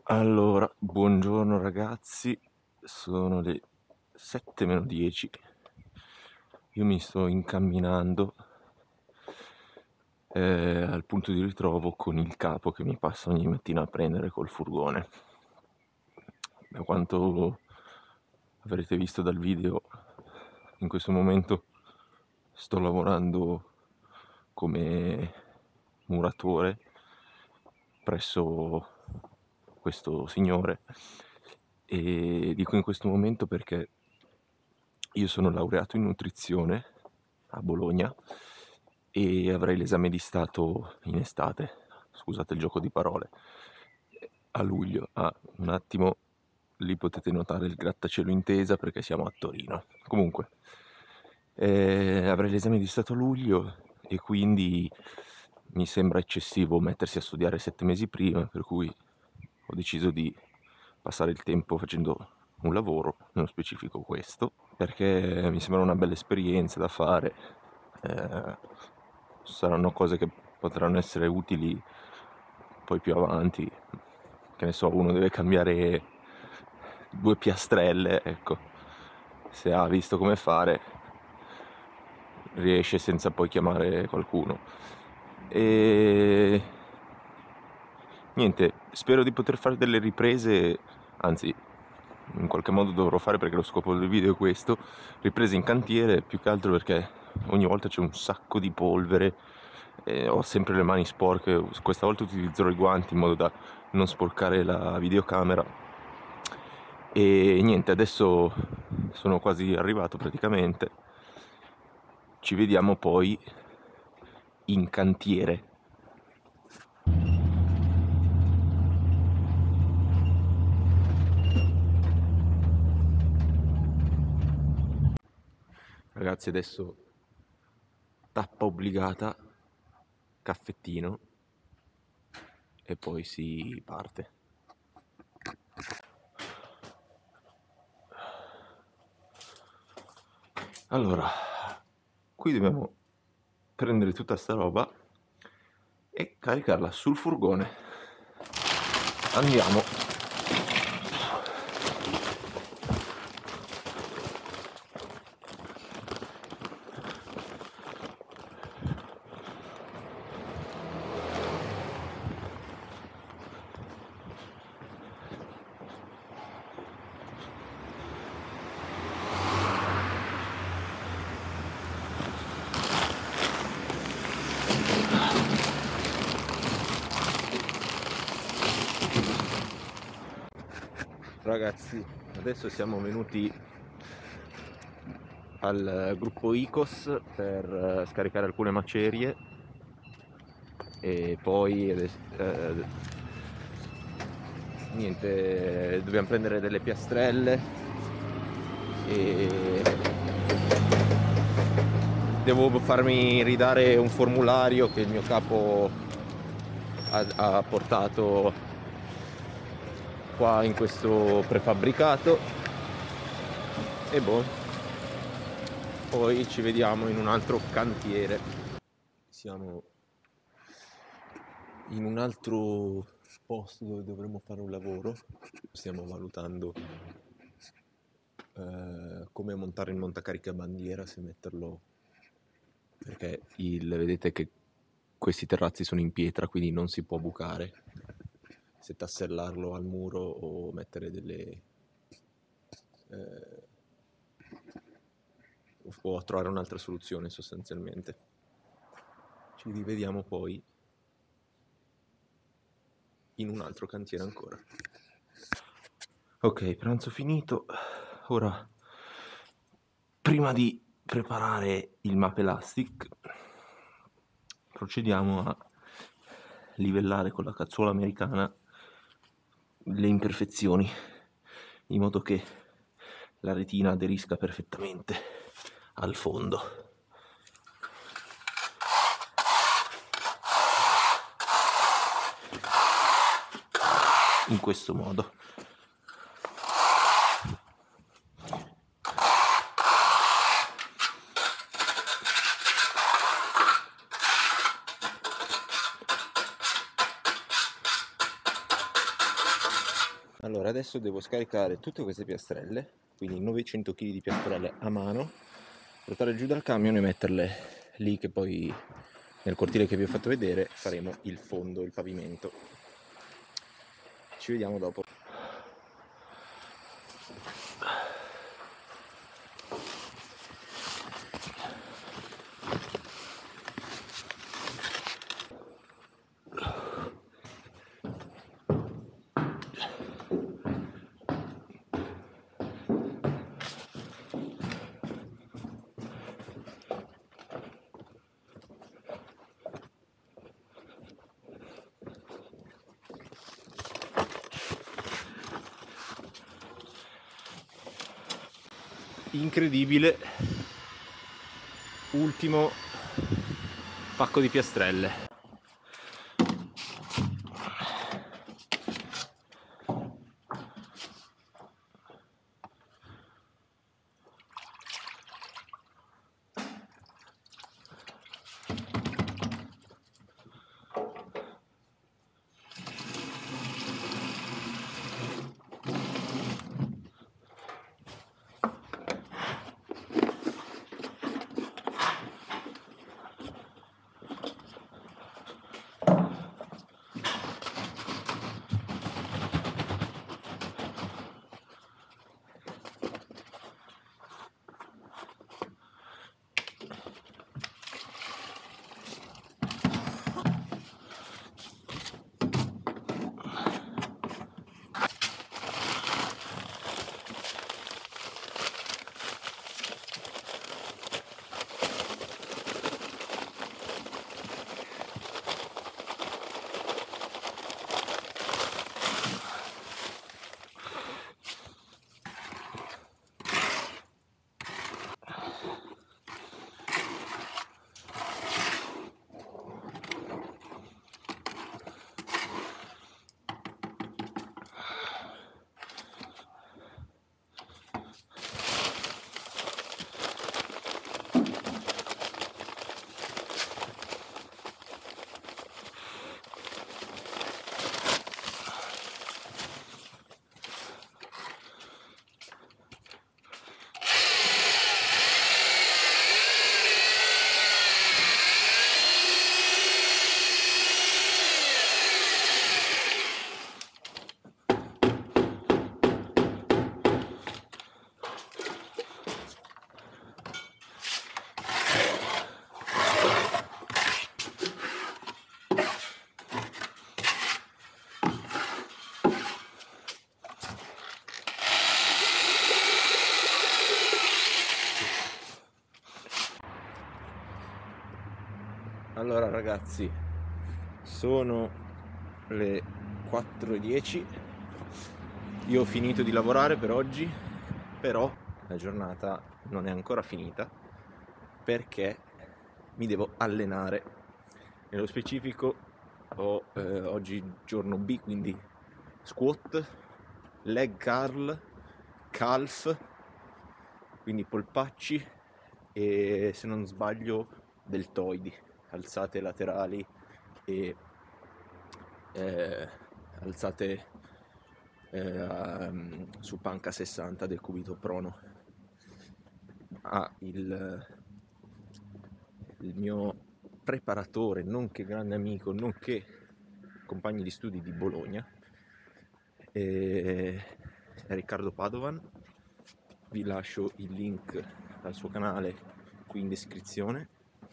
Allora, buongiorno ragazzi, sono le 7 meno 10, io mi sto incamminando al punto di ritrovo con il capo che mi passa ogni mattina a prendere col furgone. Da quanto avrete visto dal video, in questo momento sto lavorando come muratore presso questo signore, e dico in questo momento perché io sono laureato in nutrizione a Bologna e avrei l'esame di Stato in estate, scusate il gioco di parole, a luglio. Un attimo, lì potete notare il grattacielo in tesa perché siamo a Torino. Comunque, avrei l'esame di Stato a luglio e quindi mi sembra eccessivo mettersi a studiare 7 mesi prima, per cui ho deciso di passare il tempo facendo un lavoro, nello specifico questo, perché mi sembra una bella esperienza da fare. Saranno cose che potranno essere utili poi più avanti, che ne so, uno deve cambiare 2 piastrelle, ecco, se ha visto come fare riesce senza poi chiamare qualcuno. E niente, spero di poter fare delle riprese, anzi in qualche modo dovrò fare, perché lo scopo del video è questo, riprese in cantiere, più che altro perché ogni volta c'è un sacco di polvere e ho sempre le mani sporche. Questa volta utilizzerò i guanti in modo da non sporcare la videocamera. E niente, adesso sono quasi arrivato praticamente, ci vediamo poi in cantiere. Ragazzi, adesso tappa obbligata, caffettino e poi si parte. Allora, qui dobbiamo prendere tutta sta roba e caricarla sul furgone. Andiamo. Ragazzi, adesso siamo venuti al gruppo ICOS per scaricare alcune macerie e poi niente, dobbiamo prendere delle piastrelle e devo farmi ridare un formulario che il mio capo ha portato qua in questo prefabbricato e boh, poi ci vediamo in un altro cantiere. Siamo in un altro posto dove dovremmo fare un lavoro, stiamo valutando come montare il montacaricabandiera, se metterlo, perché vedete che questi terrazzi sono in pietra, quindi non si può bucare, se tassellarlo al muro o mettere delle o trovare un'altra soluzione sostanzialmente. Ci rivediamo poi in un altro cantiere ancora. Ok, pranzo finito. Ora, prima di preparare il map elastic, procediamo a livellare con la cazzuola americana le imperfezioni, in modo che la retina aderisca perfettamente al fondo. In questo modo. Allora, adesso devo scaricare tutte queste piastrelle, quindi 900 kg di piastrelle a mano, portarle giù dal camion e metterle lì, che poi nel cortile che vi ho fatto vedere faremo il fondo, il pavimento. Ci vediamo dopo. Incredibile, ultimo pacco di piastrelle. Allora ragazzi, sono le 4:10, io ho finito di lavorare per oggi, però la giornata non è ancora finita perché mi devo allenare. Nello specifico ho oggi giorno B, quindi squat, leg curl, calf, quindi polpacci e, se non sbaglio, deltoidi, alzate laterali e alzate su panca 60 del cubito prono. Il mio preparatore, nonché grande amico, nonché compagno di studi di Bologna, è Riccardo Padovan. Vi lascio il link al suo canale qui in descrizione,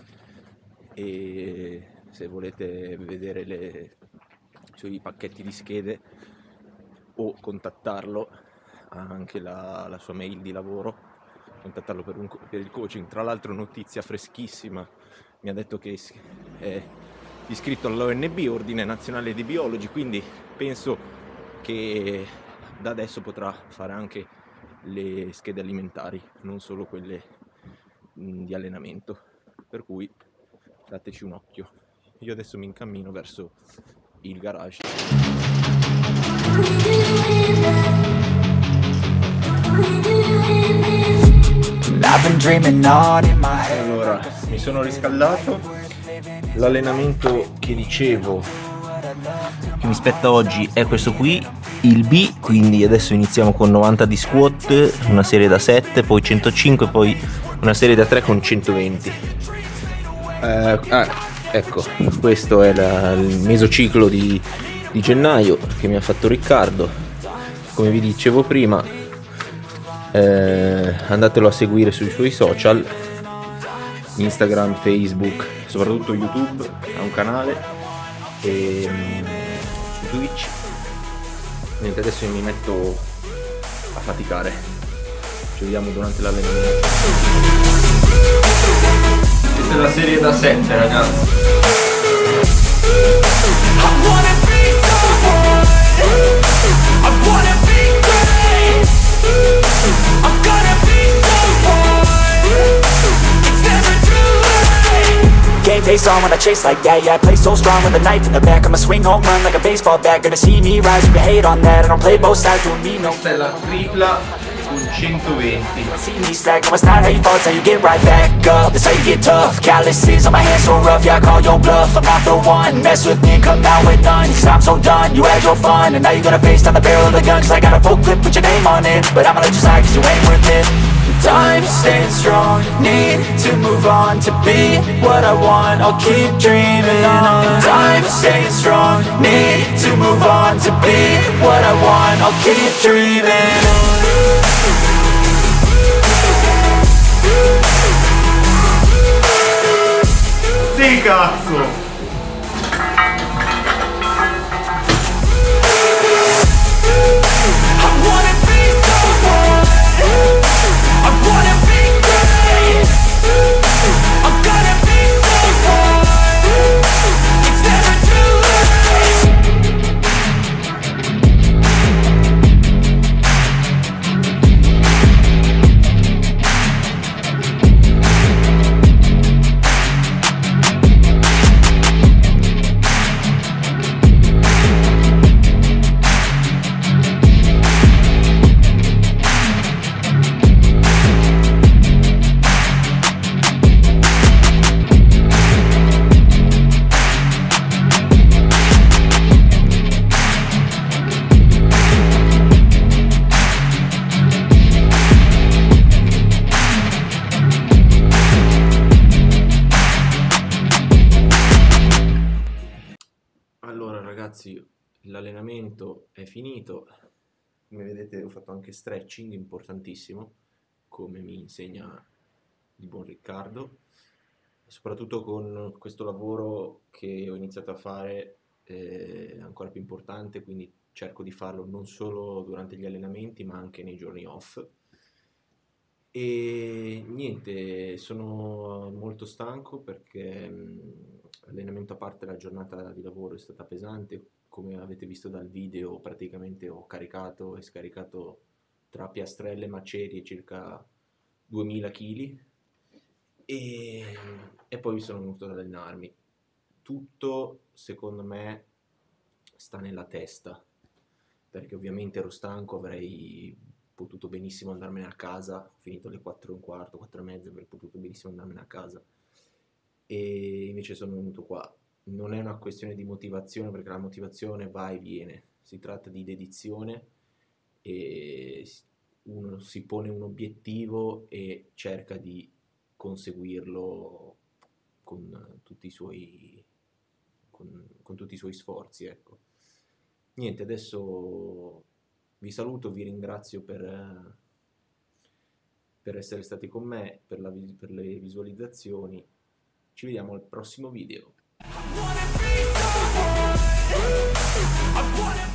e se volete vedere i suoi pacchetti di schede o contattarlo, ha anche la sua mail di lavoro, contattarlo per il coaching. Tra l'altro, notizia freschissima, mi ha detto che è iscritto all'ONB, Ordine Nazionale di Biologi, quindi penso che da adesso potrà fare anche le schede alimentari, non solo quelle di allenamento, per cui dateci un occhio. Io adesso mi incammino verso il garage. Allora, mi sono riscaldato. L'allenamento che dicevo che mi spetta oggi è questo qui, il B, quindi adesso iniziamo con 90 di squat, una serie da 7, poi 105, poi una serie da 3 con 120. Ecco, questo è il mesociclo di gennaio che mi ha fatto Riccardo. Come vi dicevo prima, andatelo a seguire sui suoi social, Instagram, Facebook, soprattutto YouTube, ha un canale, e su Twitch. Niente, adesso mi metto a faticare, ci vediamo durante l'allenamento. Questa è la serie da 7, ragazzi. Game face on when I chase like that. Yeah, I play so strong with a knife in the back. I'ma swing home run like a baseball bat. Gonna see me rise, you can hate on that. I don't play both sides, doing me no. Questa è la tripla con 120. See me stack, no, it's not how you fall, it's how you get right back up. That's how you get tough. Calluses on my hands so rough, yeah, I call your bluff. I'm not the one, mess with me and come out with none. Cause I'm so done, you had your fun, and now you're gonna face down the barrel of the gun. Cause I got a full clip with your name on it, but I'ma let you slide cause you ain't worth it. Time staying strong, need to move on to be what I want, I'll keep dreaming on. Time staying strong, need to move on to be what I want, I'll keep dreaming on. Sì, cazzo! Allora ragazzi, l'allenamento è finito, come vedete ho fatto anche stretching, importantissimo, come mi insegna il buon Riccardo, soprattutto con questo lavoro che ho iniziato a fare è ancora più importante, quindi cerco di farlo non solo durante gli allenamenti ma anche nei giorni off. E niente, sono molto stanco perché allenamento a parte, la giornata di lavoro è stata pesante. Come avete visto dal video, praticamente ho caricato e scaricato tra piastrelle e macerie circa 2000 kg e poi mi sono venuto ad allenarmi. Tutto secondo me sta nella testa, perché ovviamente ero stanco, avrei potuto benissimo andarmene a casa, ho finito alle 4:15, 4:30, avrei potuto benissimo andarmene a casa e invece sono venuto qua. Non è una questione di motivazione, perché la motivazione va e viene, si tratta di dedizione e uno si pone un obiettivo e cerca di conseguirlo con tutti i suoi sforzi, ecco. Niente, adesso vi saluto, vi ringrazio per essere stati con me, per le visualizzazioni. Ci vediamo al prossimo video.